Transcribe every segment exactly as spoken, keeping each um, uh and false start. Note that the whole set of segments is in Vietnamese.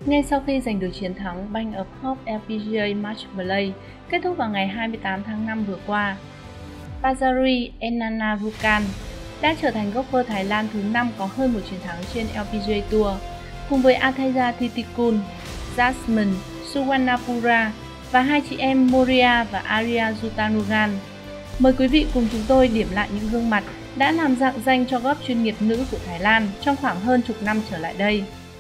Ngay sau khi giành được chiến thắng Bank of Hope lờ pê giê a Match Play kết thúc vào ngày hai mươi tám tháng năm vừa qua, Pajari Ennanarukan đã trở thành golfer Thái Lan thứ năm có hơn một chiến thắng trên lờ pê giê a Tour, cùng với Athaya Thitikul, Jasmine Suwarnapura và hai chị em Moria và Arya Jutanugarn. Mời quý vị cùng chúng tôi điểm lại những gương mặt đã làm rạng danh cho golf chuyên nghiệp nữ của Thái Lan trong khoảng hơn chục năm trở lại đây.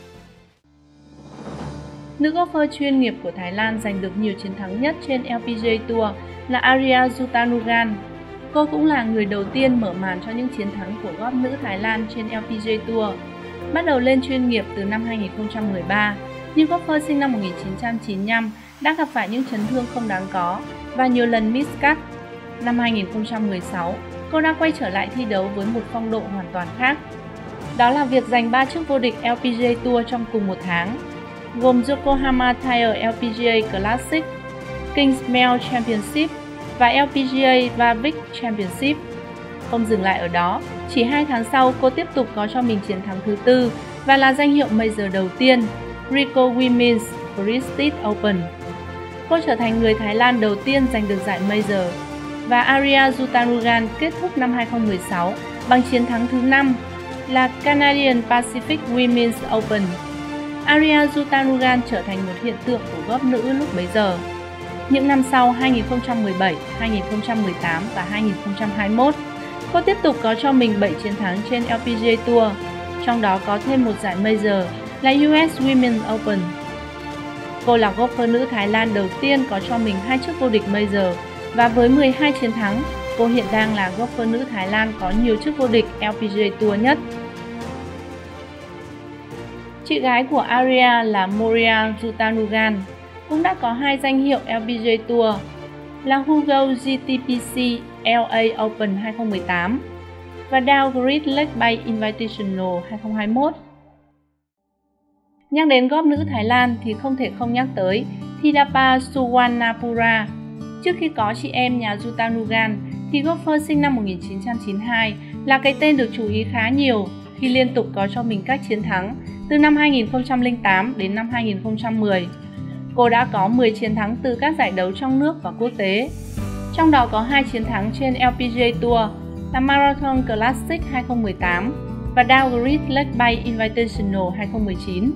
Nữ golfer chuyên nghiệp của Thái Lan giành được nhiều chiến thắng nhất trên lờ pê giê a Tour là Arya Jutanugarn. Cô cũng là người đầu tiên mở màn cho những chiến thắng của golf nữ Thái Lan trên lờ pê giê a Tour. Bắt đầu lên chuyên nghiệp từ năm hai nghìn không trăm mười ba, nhưng golfer sinh năm một nghìn chín trăm chín mươi lăm đã gặp phải những chấn thương không đáng có và nhiều lần miss cut. Năm hai nghìn không trăm mười sáu, cô đã quay trở lại thi đấu với một phong độ hoàn toàn khác. Đó là việc giành ba chức vô địch lờ pê giê a Tour trong cùng một tháng, gồm Yokohama Tire lờ pê giê a Classic, Kingsmill Championship và lờ pê giê a Warwick Championship. Không dừng lại ở đó, chỉ hai tháng sau cô tiếp tục có cho mình chiến thắng thứ tư và là danh hiệu Major đầu tiên, Ricoh Women's Prestige Open. Cô trở thành người Thái Lan đầu tiên giành được giải Major, và Arya Jutanugarn kết thúc năm hai nghìn không trăm mười sáu bằng chiến thắng thứ năm là Canadian Pacific Women's Open. Arya Jutanugarn trở thành một hiện tượng của golf nữ lúc bấy giờ. Những năm sau hai nghìn không trăm mười bảy, hai nghìn không trăm mười tám và hai nghìn không trăm hai mươi mốt, cô tiếp tục có cho mình bảy chiến thắng trên lờ pê giê a Tour, trong đó có thêm một giải Major là u ét Women's Open. Cô là golfer nữ Thái Lan đầu tiên có cho mình hai chức vô địch Major, và với mười hai chiến thắng, cô hiện đang là golfer nữ Thái Lan có nhiều chức vô địch lờ pê giê a Tour nhất. Chị gái của Arya là Moria Jutanugarn cũng đã có hai danh hiệu lờ pê giê a Tour là Hugo giê tê pê xê lờ a Open hai nghìn không trăm mười tám và Dow Great Lake Bay Invitational hai nghìn không trăm hai mươi mốt. Nhắc đến golf nữ Thái Lan thì không thể không nhắc tới Thidapa Suwarnapura. Trước khi có chị em nhà Jutanugarn thì golfer sinh năm một nghìn chín trăm chín mươi hai là cái tên được chú ý khá nhiều khi liên tục có cho mình các chiến thắng từ năm hai nghìn không trăm lẻ tám đến năm hai nghìn không trăm mười. Cô đã có mười chiến thắng từ các giải đấu trong nước và quốc tế, trong đó có hai chiến thắng trên lờ pê giê a Tour là Marathon Classic hai nghìn không trăm mười tám và Dow Great Lake Bay Invitational hai nghìn không trăm mười chín.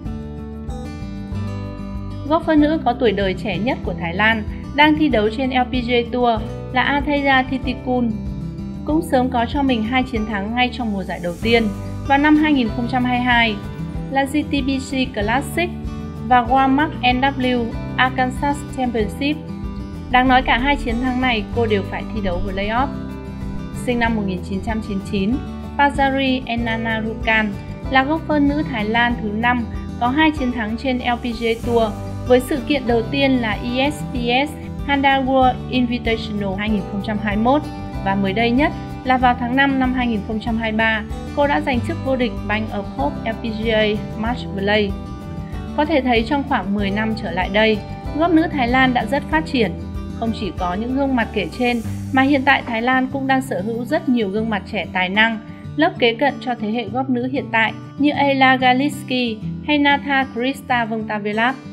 Golfer nữ có tuổi đời trẻ nhất của Thái Lan đang thi đấu trên lờ pê giê a Tour là Athaya Thitikul, cũng sớm có cho mình hai chiến thắng ngay trong mùa giải đầu tiên vào năm hai nghìn không trăm hai mươi hai là giê tê pê xê Classic và Walmart en vê kép Arkansas Championship. Đáng nói cả hai chiến thắng này cô đều phải thi đấu playoff. Sinh năm một nghìn chín trăm chín mươi chín, Pajari Ennanarukan là golfer nữ Thái Lan thứ năm có hai chiến thắng trên lờ pê giê a Tour, với sự kiện đầu tiên là e ét pê ét Honda World Invitational hai nghìn không trăm hai mươi mốt, và mới đây nhất là vào tháng năm năm hai nghìn không trăm hai mươi ba, cô đã giành chức vô địch Bank of Hope lờ pê giê a Match Play. Có thể thấy trong khoảng mười năm trở lại đây, golf nữ Thái Lan đã rất phát triển. Không chỉ có những gương mặt kể trên, mà hiện tại Thái Lan cũng đang sở hữu rất nhiều gương mặt trẻ tài năng, lớp kế cận cho thế hệ golf nữ hiện tại như Ayla Galiski hay Natha Krista Vongtavelat.